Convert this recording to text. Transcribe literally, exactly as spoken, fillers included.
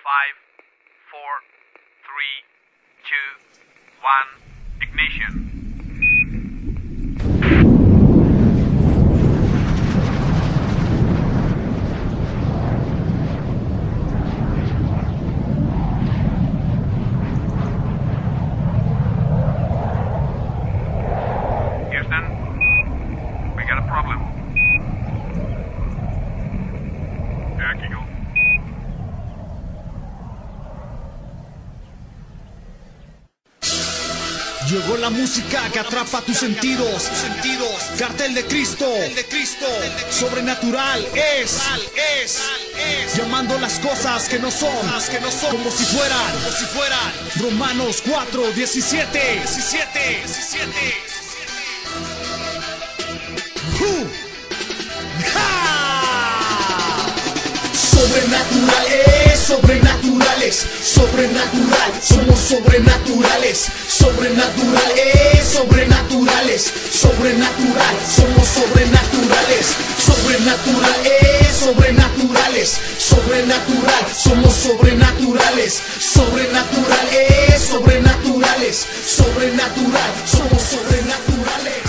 Five, four, three, two, one, ignition. Houston, we got a problem. Aquí go. Llegó la música que atrapa tus sentidos, sentidos. Cartel de Cristo, de Cristo. Sobrenatural es, es, es. Llamando las cosas que no son, que no son, como si fueran, como si fueran. Romanos cuatro, diecisiete, diecisiete, diecisiete. Uh. Sobrenaturales, sobrenaturales, sobrenatural, somos sobrenaturales, sobrenaturales, sobrenaturales, sobrenatural, somos sobrenaturales, sobrenaturales, sobrenaturales, sobrenatural, somos sobrenaturales, sobrenaturales, sobrenaturales, sobrenatural, somos sobrenaturales.